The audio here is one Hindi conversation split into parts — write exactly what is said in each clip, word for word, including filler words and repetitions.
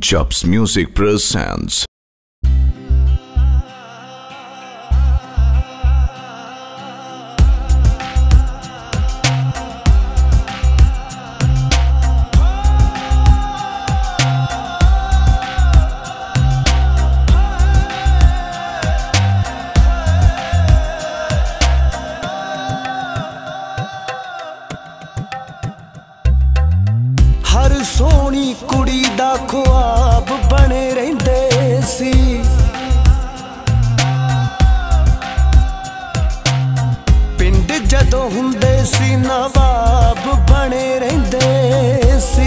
Jobs Music presents. हर सोहनी कुड़ी दा ख्वाब बने रहिंदे सी। पिंड जदों हुंदे सी नवाब बने रहिंदे सी।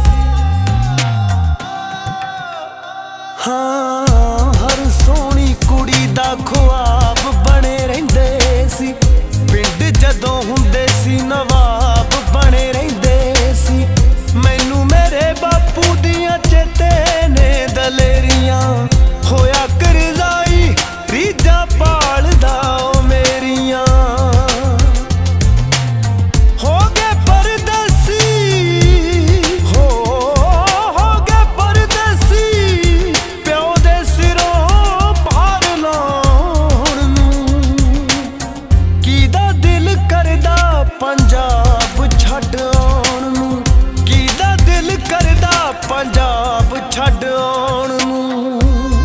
हाँ, हर सोहनी कुड़ी दा ख्वाब बने रहिंदे सी। पिंड जदों हुंदे सी नवाब बने रहिंदे सी। मैनू मेरे बापू दियां चेते ने दलेरियां होया करजाई रीजा पालदा मेरियां। हो गए परदेसी हो हो गए परदेसी प्यो दे सिरों भार लाउण नूं। कीदा दिल करदा पंजाब छड्ड आउण नूं। करदा पंजाब छड्ड आउण नूं।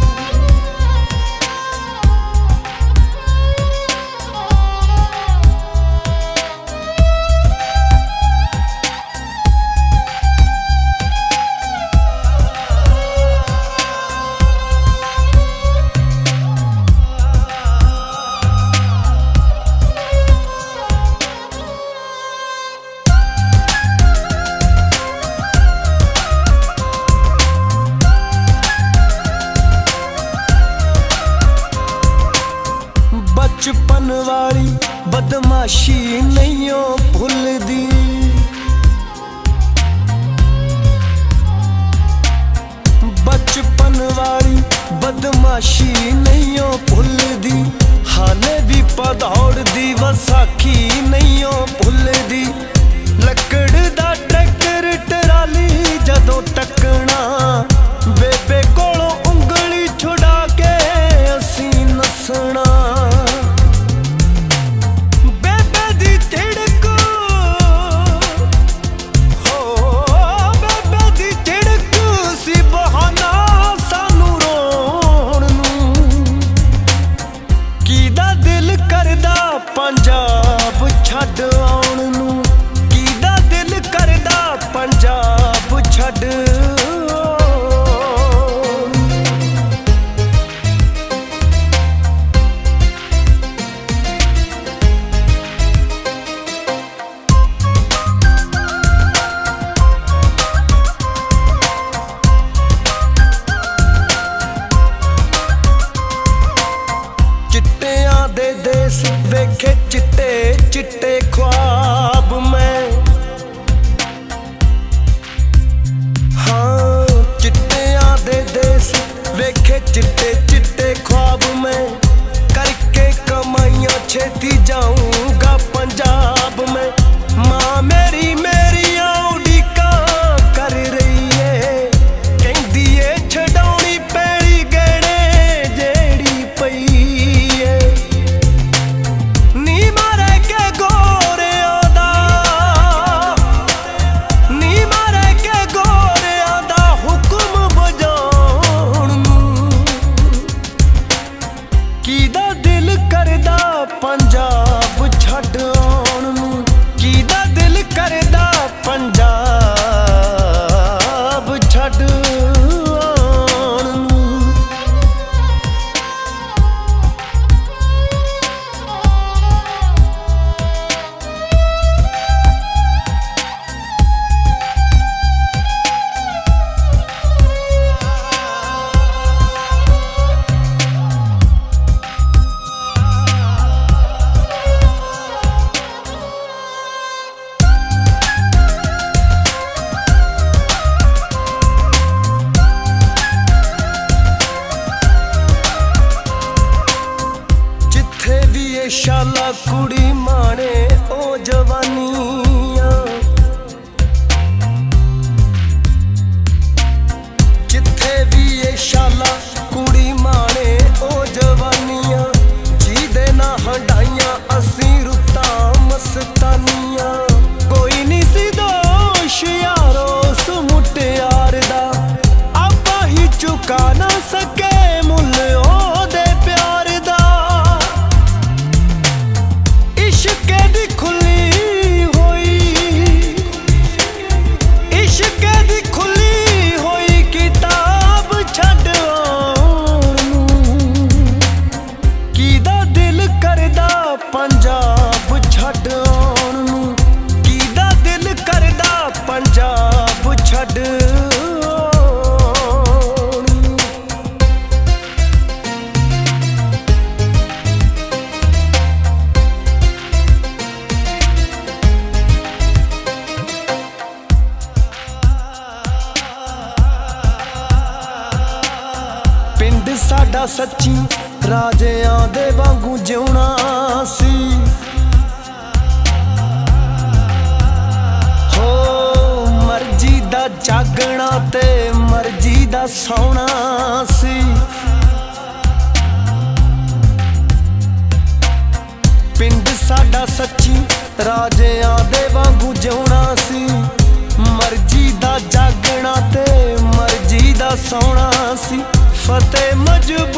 बचपन वाली बदमाशी नहीं भुलदी। बचपन वाली बदमाशी नहीं भुलदी। हाले भी पदौड़ दी वसाखी नहीं भुलदी। लकड़ दा ट्रैक्टर टराली जदों टकना बेबे कोलों उंगली छुड़ा के असीं नसना। पंजाब छड्ड आउण नूं। कीदा दिल करदा पंजाब छड्ड। चिट्टियां दे देस वेखे चिट्टे चिट्टे ख्वाब में। हाँ, चिट्टियां दे देस वेखे चिट्टे चिट्टे ख्वाब में। करके कमाइयां छेती जाऊंगा पंजाब में। माँ मेरी मेरी उड़ीका कर रही है। कहंदी ए छडाउणी पैली गहणे जेड़ी पई। कीदा दिल करदा पंजाब छड्ड आउण नूं। कीदा दिल करदा पंजाब छड्ड आउण नूं। साडा सच्ची राजियां दे वांगू जिउणा सी। हो मर्जी दा जागना ते मर्जी दा सौना सी। पिंड साडा सच्ची राजियां दे वांगू जिउणा सी। मर्जी दा जागना ते मर्जी दा सौना सी। फतेह मजबूर